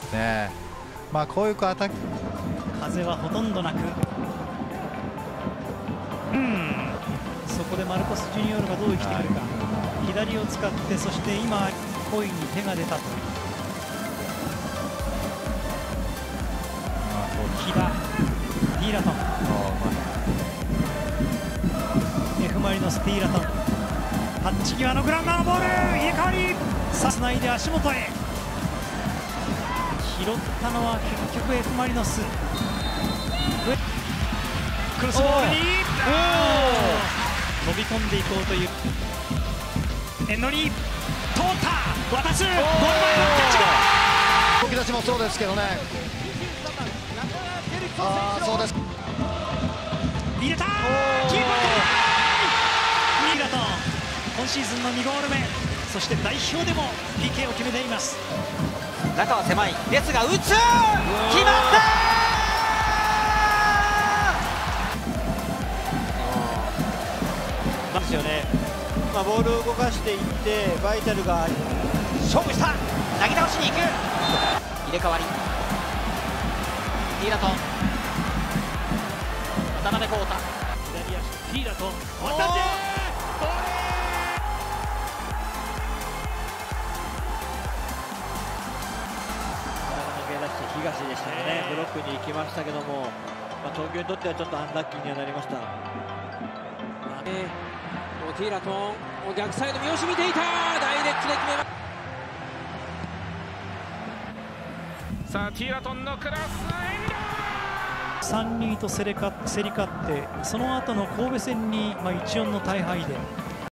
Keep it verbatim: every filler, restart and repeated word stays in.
ね。まあこういうアタック、 風はほとんどなく、うん、そこでマルコス・ジュニオールがどう生きてくるか、はい、左を使って、そして今コインに手が出たと。木田、ティーラトン、F マリノス、ティーラトン、タッチ際のグラウンダーのボール、入れ替わり、さあつないで足元へ、拾ったのは結局 F マリノス。クロスボールに飛び込んでいこうというエンドに通った、渡す、ゴール前のキャッチゴール。 動き出しもそうですけどね。ああ、そうです。 入れたー、キーパートライ、ミラトン、今シーズンのにゴール目、そして代表でも ピーケー を決めています。 中は狭い、ですが打つ、決まったーですよね。まあ、ボールを動かしていってバイタルが勝負した、投げ倒しに行く、入れ替わり、ティーラトン、渡辺浩太、 左足ティーラトン、渡辺東でしたね、ブロックに行きましたけども、まあ、東京にとってはちょっとアンラッキーにはなりました。 えー、ティーラトン、逆サイド三好見ていた、ダイレクトで決めました。さあティーラトンのクロス、 さんにと競り勝って、その後の神戸戦にまあいちよんの大敗で。